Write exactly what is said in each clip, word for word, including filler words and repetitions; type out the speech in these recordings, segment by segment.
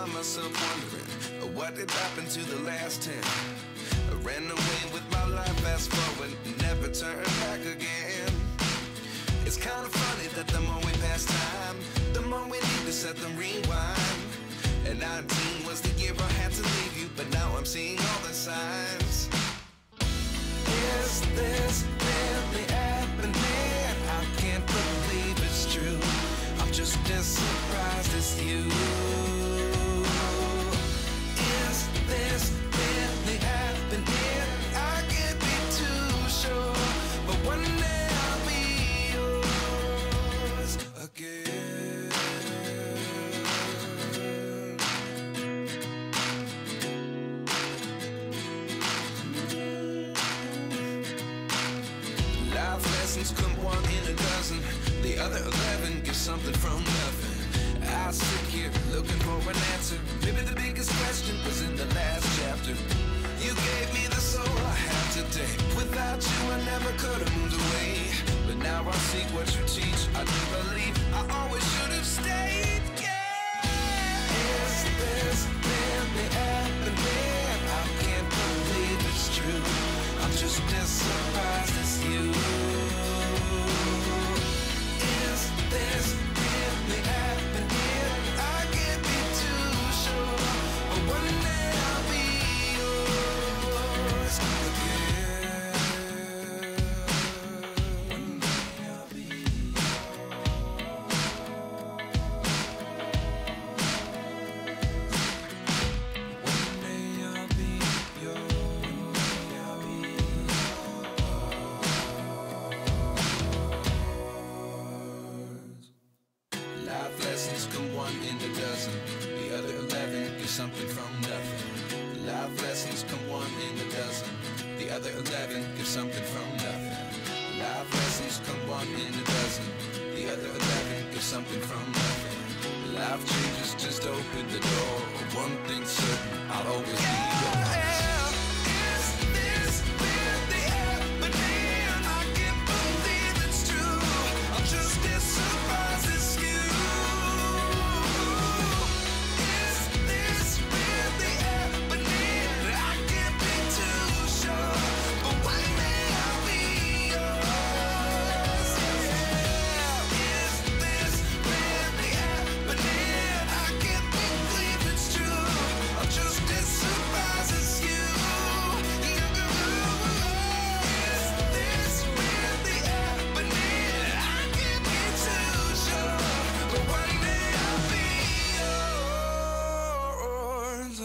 find myself wondering, uh, what did happen to the last ten? I ran away with my life, fast forward, never turn back again. It's kind of funny that the more we pass time, the more we need to set them rewind. And nineteen was the year I had to leave you, but now I'm seeing all the signs. Is this really happening? I can't believe it's true. I'm just as surprised as you. Is this really happening? I can't be too sure, but one day I'll be yours again. Life lessons come one in a dozen, the other eleven give something from nothing. I sit here looking for an answer. Maybe the biggest question was in the last chapter. You gave me the soul I have today. Without you I never could have moved away. But now I seek what you teach. I do believe I always should have stayed. Yeah. Is this really happening? I can't believe it's true. I'm just as surprised as you. Is this really happening? I can't be too sure, but one day I'll be yours again. One day I'll be yours. One day I'll be yours. Life lessons come one in a dozen, the other eleven get something from nothing. Life lessons come one in a dozen, the other eleven get something from nothing. Life lessons come one in a dozen, the other eleven get something from nothing. Life changes just open the door. One thing's certain, I'll always be yours. Is this really happening? I can't believe it's true. I'm just as surprised as you. Is this really happening? I can't be too sure, but one day I'll be yours. Yeah. Is this really happening? I can't believe it's true. I'm just as surprised as you. Is this really happening? I can't be too sure, but one day I'll be yours.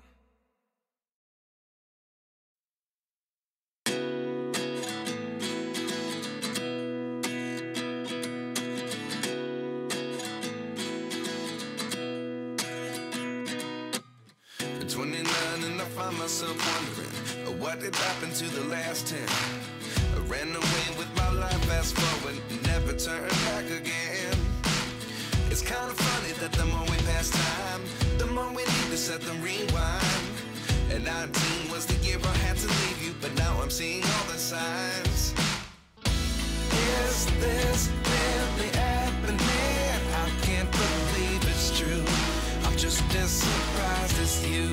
twenty-nine and I find myself wondering, uh, what did happen to the last ten? I ran away with my life, fast forward, never turn back again. It's kind of funny that the more we pass time, the more we need to set them rewind. And nineteen was the year I had to leave you, but now I'm seeing all the signs. Is this really happening? I can't believe it's true. I'm just as surprised as you.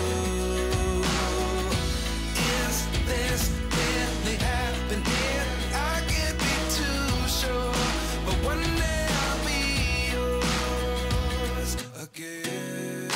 Is this really happening? I can't be too sure, but one day I'll be yours again.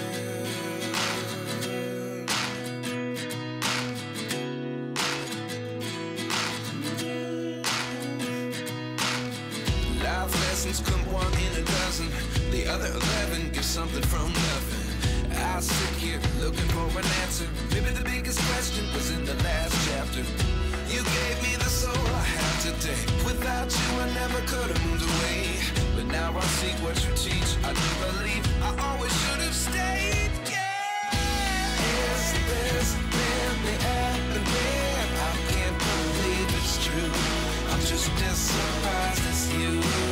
Life lessons come one in a dozen, the other eleven give something from nothing. I sit here looking for an answer. Maybe the biggest question was in the last chapter. You gave me the soul I have today. Without you I never could have moved away. But now I seek what you teach. I do believe I always should have stayed. Yeah. Is this really happening? I can't believe it's true. I'm just as surprised as you.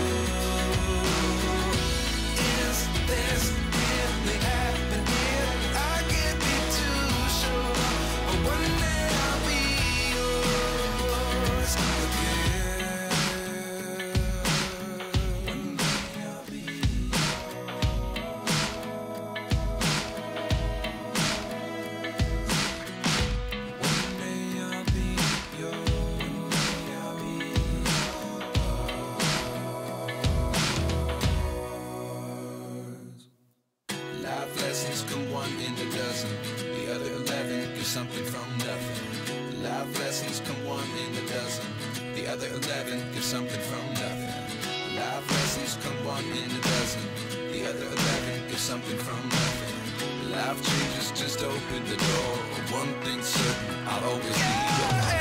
Is this really happening? I can't be too sure, but one day I'll be yours again. One day I'll be yours. something from nothing. Life lessons come one in a dozen. The other eleven give something from nothing. Life lessons come one in a dozen. The other eleven give something from nothing. Life changes just open the door. One thing's certain, I'll always be yours.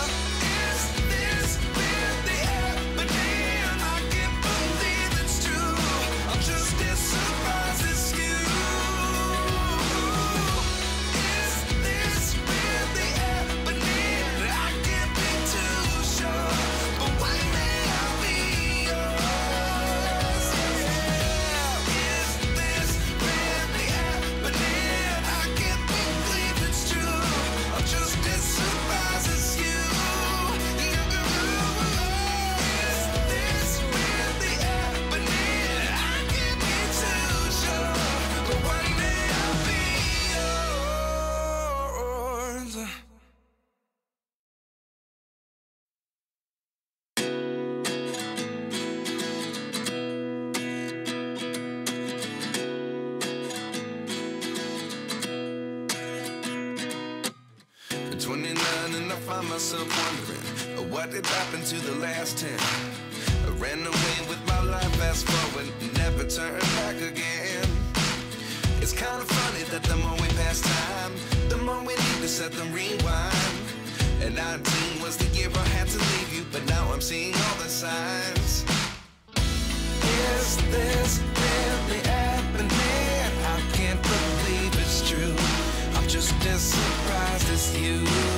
twenty-nine and I find myself wondering, uh, what did happen to the last ten? I ran away with my life, fast forward, never turn back again. It's kind of funny that the more we pass time, the more we need to set them rewind. And nineteen was the year I had to leave you, but now I'm seeing all the signs. Is this really happening? I can't believe it's true. I'm just as surprised as you.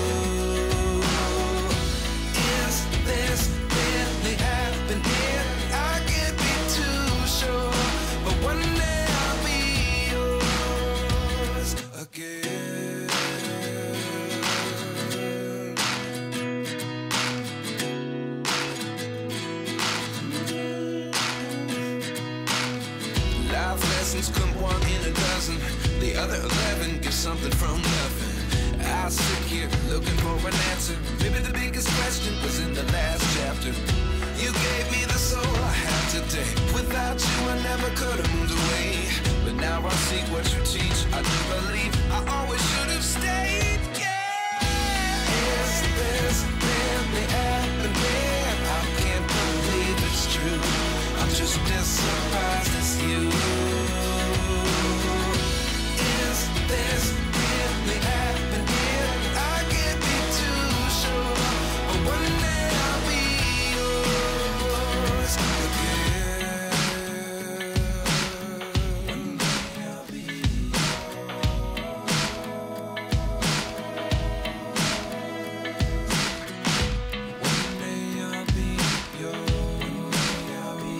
Is this really happening? I can't be too sure, but one day I'll be yours again. Life lessons come one in a dozen. The other eleven give something from nothing. I sit here looking for an answer. Maybe the biggest question was in the last chapter. You gave me the soul I have today. Without you I never could have moved away. But now I see what you teach. I do believe I always should have stayed. Yeah. Is this really happening? I can't believe it's true. I'm just as surprised as you. Is this really happening? I can't be too sure, but one day I'll be yours again. One day I'll be yours. One day I'll be yours. I'll be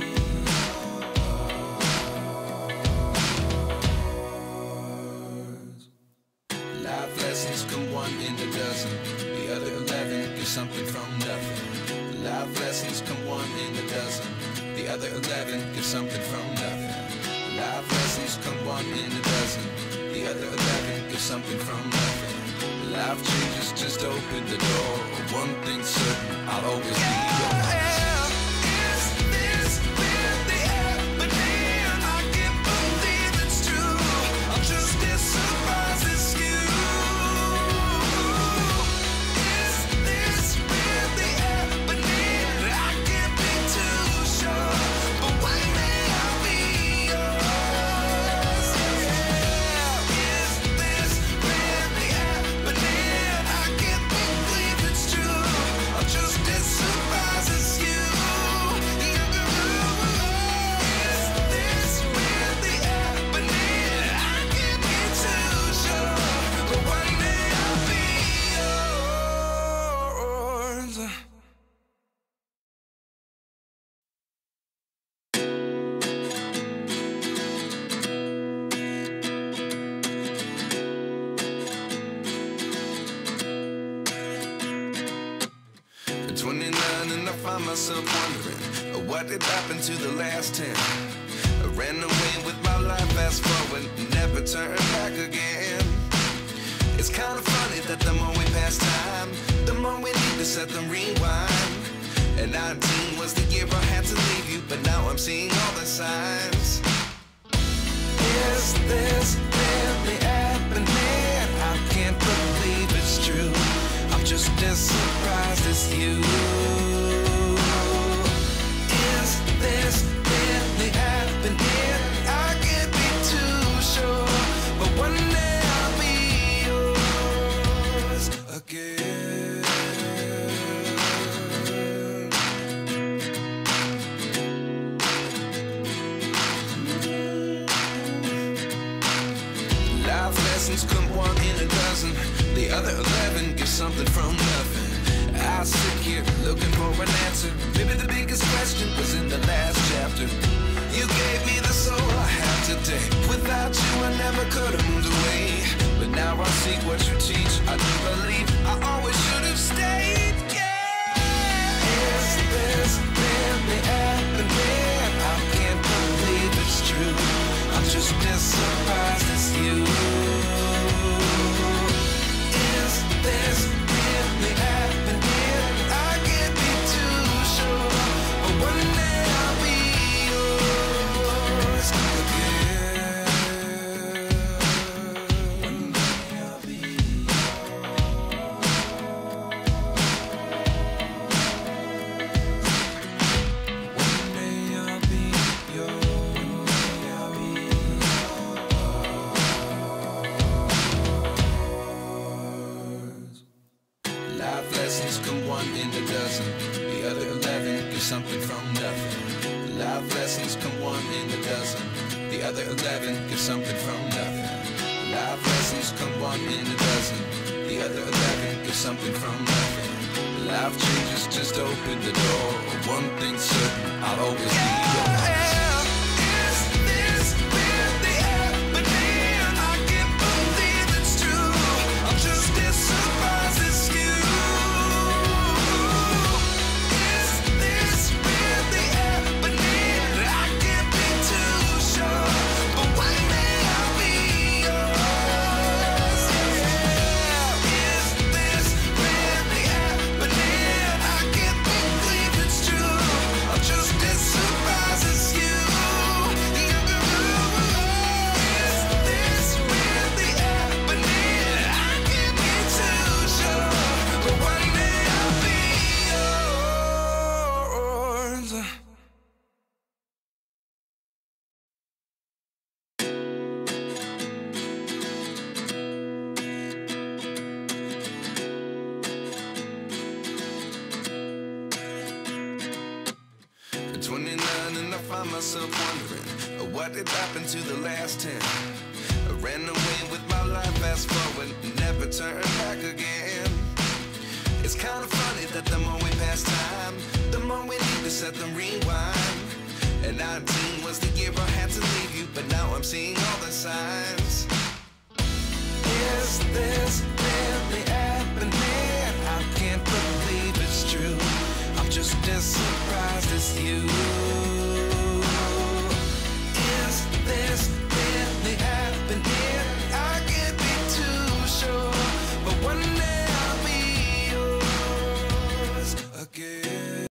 yours. Life lessons come one in a dozen. The other eleven give something from nothing. Life lessons come one in a dozen. The other eleven give something from nothing. Life lessons come one in a dozen. The other eleven give something from nothing. Life changes just open the door. One thing's certain, I'll always be yours. twenty-nine and I find myself wondering, uh, what did happen to the last ten? I ran away with my life, fast forward, never turn back again. It's kind of funny that the more we pass time, the more we need to set them rewind. And nineteen was the year I had to leave you, but now I'm seeing all the signs. Is this really happening? I can't believe one in a dozen, the other eleven give something from nothing. I sit here looking for an answer. Maybe the biggest question was in the last chapter. You gave me the soul I have today. Without you I never could have moved away. But now I see what you teach. I do believe I always should have stayed. Yeah. Is this really happening? I can't believe it's true. I'm just as surprised as you. Is this really happening? I can't be too sure, but one day I'll be yours again. One day I'll be yours. One day I'll be yours. Life lessons come one in a dozen, the other eleven give something from nothing. Life lessons come one in a dozen, the other eleven give something from nothing. Life lessons come one in a dozen, the other eleven give something from nothing. Life changes just open the door. One thing's certain, I'll always be yours. Is this really happening? I can't believe it's true. I'm just as surprised as you. twenty-nine and I find myself wondering, uh, what did happen to the last ten? I ran away with my life, fast forward, never turn back again. It's kind of funny that the more we pass time, the more we need to set the rewind. And nineteen was the year I had to leave you, but now I'm seeing all the signs. Is this really happening? I can't believe it's true. I'm just as surprised as you.